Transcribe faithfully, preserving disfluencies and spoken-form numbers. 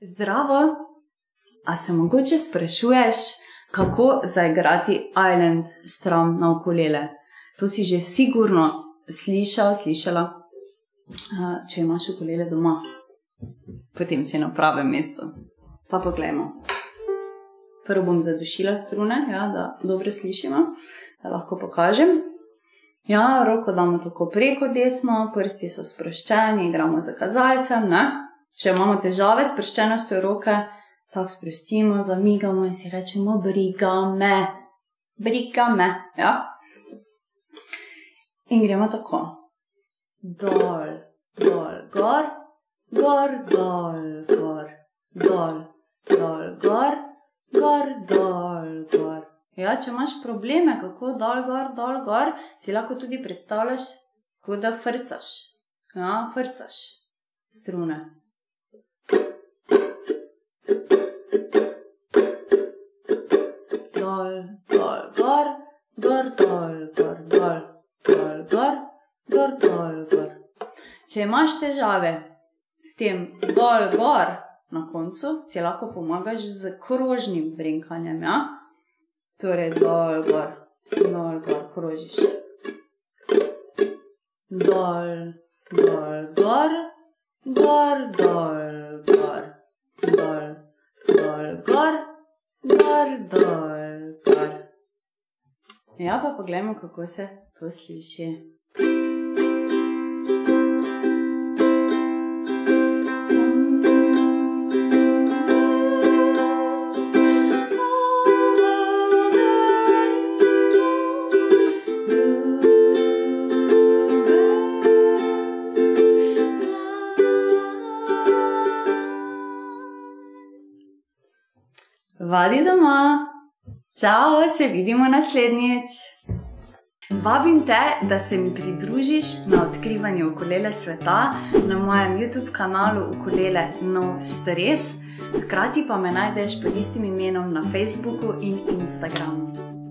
Zdravo! A se mogoče sprašuješ, kako zaigrati Island strum na ukulele? To si že sigurno slišal, slišala, če imaš ukulele doma. Potem si na pravem mestu. Pa poglejmo. Prvo bom zadušila strune, ja, da dobro slišimo, da lahko pokažem. Ja, roko damo tako preko desno, prsti so sproščeni, igramo za kazalcem, ne? Če imamo težave s sproščenostjo roke, tako sprostimo, zamigamo in si rečemo briga me, briga me, ja? In gremo tako. Dol, dol, gor, gor, dol, gor, dol, dol, gor, gor, dol, gor. Ja, če imaš probleme, kako dol, gor, dol, gor, si lahko tudi predstavljaš, kot da frcaš. Ja, frcaš strune. Dol, dol, gor, gor, dol, gor, dol, dol, gor, gor, dol, gor. Če imaš težave s tem dol, gor na koncu, si lahko pomagaš z krožnim brenkanjem, ja? Torej, dol, gor, dol, gor, krožiš. Dol, dol, gor, gor, dol, gor, dol, dol, gor, gor, dol, gor. Ja, pa poglejmo, kako se to sliši. Vadi doma! Čau, se vidimo naslednjič! Vabim te, da se mi pridružiš na odkrivanju ukulele sveta na mojem YouTube kanalu Ukulele Nov Stres, hkrati pa me najdeš pod istim imenom na Facebooku in Instagramu.